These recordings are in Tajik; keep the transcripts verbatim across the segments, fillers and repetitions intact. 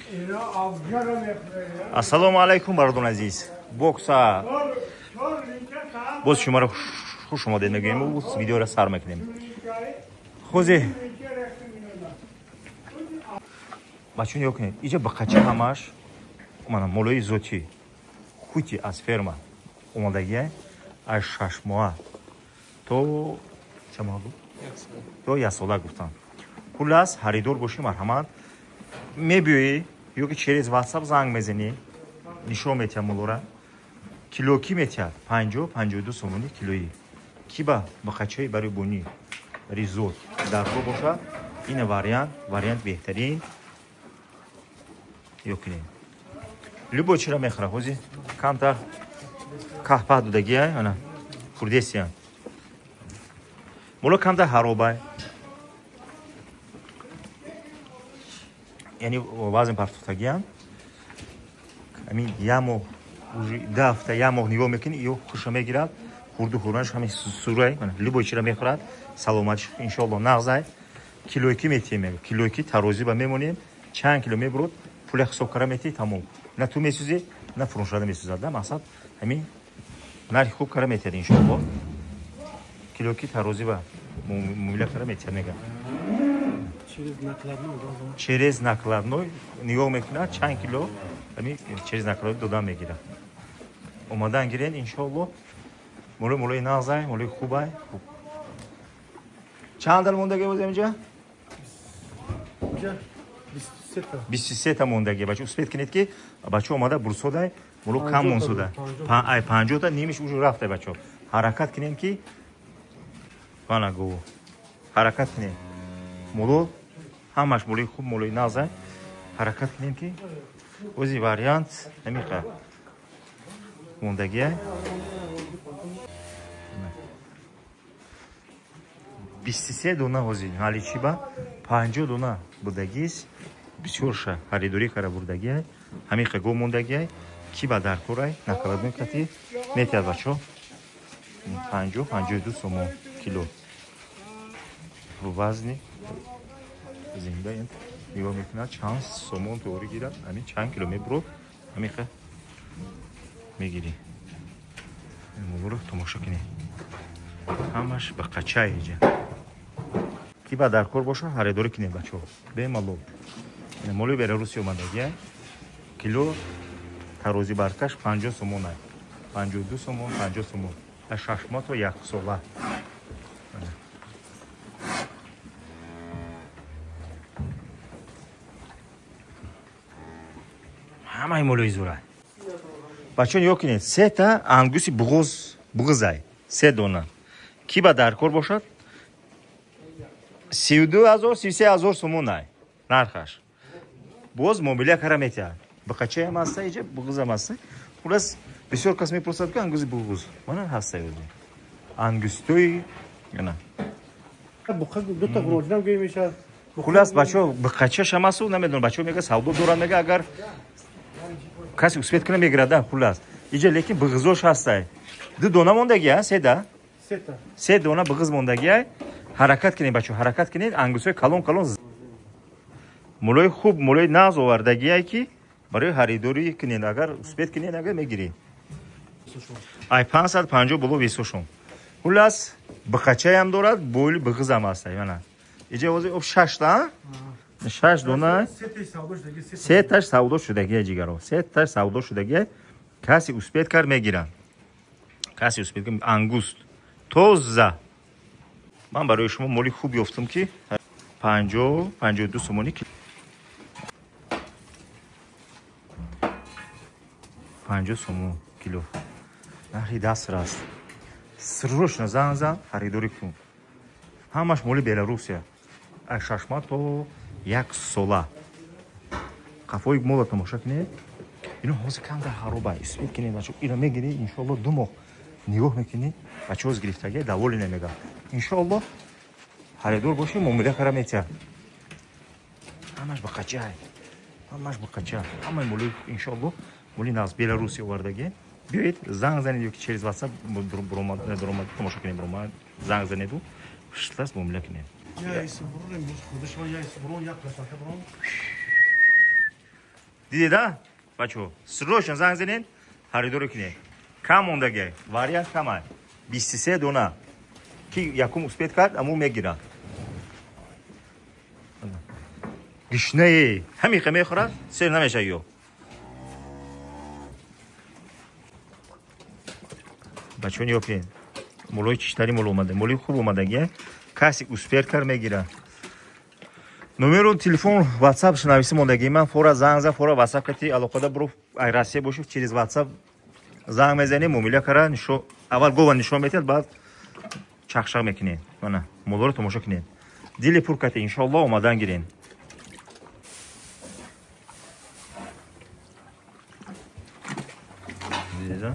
Ассалому алайкум, бардон азиз. Бокса. Боз шумаро хуш омадед мегӯем, боз видеоро сар мекунем. Хозе. Бачун ёк не. Иҷа ба қача ҳамаш мана молои зоти хути аз ферма омадагия аз шаш моҳа то ча моҳа буд? То як сола гуфтам. Хулас ҳаридор бошӣ, марҳамат. Мебиёӣ ёки через WhatsApp занг мезанӣ, нишон метиҳам молора. Кило ки метиҳад? панҷоҳ панҷоҳ и ду сомонӣ килоӣ. Ки ба ба қачаи барои бунӣ ризот даркор бошад. Ина вариант, вариант беҳтарин. Ёкинем. Любой чира мехора ҳози камтар каҳпаҳ додагия, ана хурдесия. Моло камтар ҳаробай. Яъни вазн партофтагиам. Амин як моҳ уже ду ҳафта як моҳ нигоҳ мекунӣ, ё хуша мегирад, хурду хӯранаш ҳамин сурай, ана любой чира мехорад, саломатиш иншоалло нағзай. Килои ки метиҳем, килои ки тарозӣ ба мемонем, чанд кило мебурад, пуля ҳисоб кара метиҳи тамом. На ту месӯзе, на фурӯшада месӯзад. Да мақсад ҳамин нархи хуб кара метиҳад иншоалло. Килои ки тарозӣ ба муомила кара метиҳад мегам. Через накладной нигоҳ мекунад чанд кило, ҳамин через накладной додан мегирад. Омадан гирен иншоалло. Молои молои нағзай, молои хубай. Чанд дал мондаги боз инҷа? бисту се та мондаги. Бачо успет кинед ки бачо омада бурсодай, моло кам монсуда. Ай панҷоҳ та нимиш уже рафтай бачо. Ҳаракат кинем ки бана гӯ. Ҳаракат кинем. Моло ҳамаш молои хуб, молои нағзай. Ҳаракат кинем ки ози вариант намиқа мондагия. бисту се дона ози ҳаличиба, панҷоҳ дона будагис. Бисёрша ҳаридорӣ кара бурдагия. Ҳамиқа гӯ мондагия. Ки ба даркорай накладной кати метиҳад бачо. панҷоҳ панҷоҳ и ду сомон кило. Вазни зинда ин нигоҳ мекунад чанд сомон тоори гирад, ҳамин чанд кило мебурад, ҳамиқа мегирӣ. Молоро тамошо кинед. Ҳамаш ба қача иҷа. Ки ба даркор боша ҳаридорӣ кинед бачо. Бемалол. Молои Беларуси омадагия. Кило тарозӣ баркаш панҷоҳ сомон ай. панҷоҳ и ду сомон, панҷоҳ сомон. Аз шаш моҳ то як сола. ҳамаи молои зура. Бачон ё кинед, се та ангуси буғоз буғзай. Се дона. Ки ба даркор бошад? сию ду ҳазор, сию се ҳазор сомон ай. Нархаш. Боз муомила кара метиҳад. Ба қачаам ҳаста, иҷа буғзам ҳаста. Хулас бисёр кас мепурсад ки ангузи буғуз. Мана ҳаста ёзи. Ангустои яна. Буқа ду та гурожнам гӯй мешад. Хулас бачо ба қачаш ҳамасу намедонам. Бачо мега савдо дорад, мега агар каси успет кунад мегирад, да хулас. Иҷа лекин буғзош ҳастай. Ду дона мондагия, се да? Се та. Се дона буғз мондагия. Ҳаракат кинед бачо, ҳаракат кинед. Ангусои калон калон. Молои хуб, молои нағз овардагия ки барои ҳаридорӣ кинед, агар успет кинед, агар мегиред. Ай панҷсад и панҷоҳ боло весошон. Хулас ба қачаям дорад, боли буғзам ҳастай. Яна. Иҷа ҳозир об шаш та? шаш дона. се таш савдо шудагия ҷигаро. се таш савдо шудагия. Каси успет кар мегирад. Каси успет кар ангуст. Тоза. Ман барои шумо моли хуб ёфтам ки панҷоҳ панҷоҳ и ду сомонӣ кило. панҷоҳ сомон кило. Нархи дастр аст. Срочно занг зан, ҳаридорӣ кун. Ҳамаш моли Беларусия. Аз шаш моҳ то як сола. Қафои мола тамоша кинед. Ино ҳозир камда ҳароба успет кинед бачо. Ино мегиред иншоалло ду моҳ нигоҳ мекунед. Бачо ҳоз гирифтагия даволи намегам. Иншоалло ҳаридор боши муомила кара метиҳад. Ҳамаш ба қача. Ҳамаш ба қача. Ҳамаи молои иншоалло моли нағз Беларуси овардагия. Биёед занг занед ёки через WhatsApp буромад тамошо кинед, буромад занг занеду шлас муомила кинед. Дидида? Бачо, срочно занг занед, харидор кунед. Кам мондаги, вариант кама. بیست و سه دونه. کی یکم اسپید کرد امو میگیرن. گشنه همین خمه خورد سر نمیشه یو. بچون یو پین. مولوی چشتری مولو اومده. مولوی خوب اومده گه. کسی اسپید کرد میگیرن. نمره تلفن واتساپ شنویسی موندگی من فورا زنگ زد فورا واتساپ کتی علاقه برو ایراسیه باشو چیز واتساپ زنگ میزنی مومیلا کرا نشو اول گوون نشون میتید بعد چخشق میکنین نه مولا رو تماشا کنین دیلی پر کتی انشالله اومدن گیرین دیدن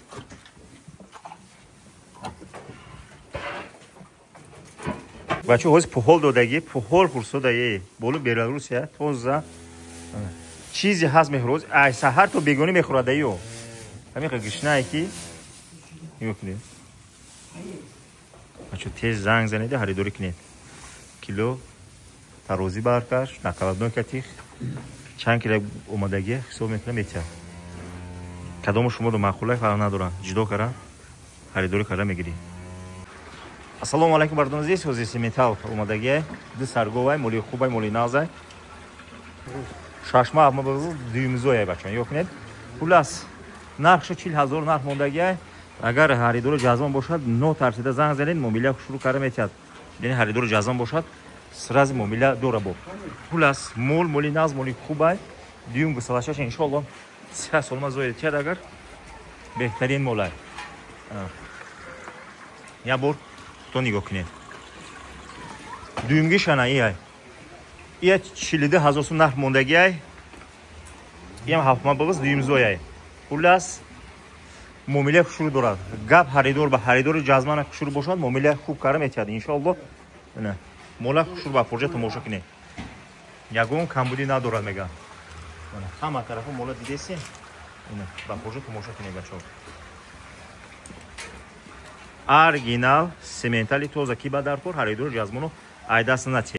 بچه هاز پوهال دادگی پوهال خورسو دایی بولو بیلاروسیه توزا چیزی هست میخوروز ای سهر تو بیگونی میخورده ایو همین گشنه ای که میکنید بچه تیز زنگ زنیده خریداری کنید کیلو تروزی برکش نکلدون کتیخ چند کیلو اومدگی حساب میکنه میتر کدام شما دو مخوله فرق ندارن جدا کرن خریداری کرده میگیری ассалому алайкум бардон азиз ҳозиси металл омадагӣ ду сарговай моли хубай моли назай шашма ама бигъ дуюмзоя бачон ёкунед хулас нархшо чил ҳазор нарх мондагӣ агар ҳаридори ҷазвон бошад нотарсида занг занед муомила шурӯъ карда метиҳад яъне ҳаридори ҷазвон бошад срази муомила дора бо хулас мол моли наз моли хубай дуюм гусалашаш иншоалло се солма зоя тиҳад агар беҳтарин молай я бор то нигоҳ кунед дуюмги шана ия ия чилиду ҳазор сум нарх мондагиай иам ҳафтма биғз дуюмзояй хулас муомила хушрӯ дорад гап ҳаридор ба ҳаридори ҷазмана хушрӯ бошад муомила хуб карда метиҳад иншоалло мола хушрӯ ба фурҷа тамоша кунед ягон камбудӣ надорад мегӯям ҳама тарафа мола дидеси ба фурҷа тамоша кунед бачаҳо оригинал сементали тоза ки ба даркор ҳаридори ҷазмоно айдаст натиҳад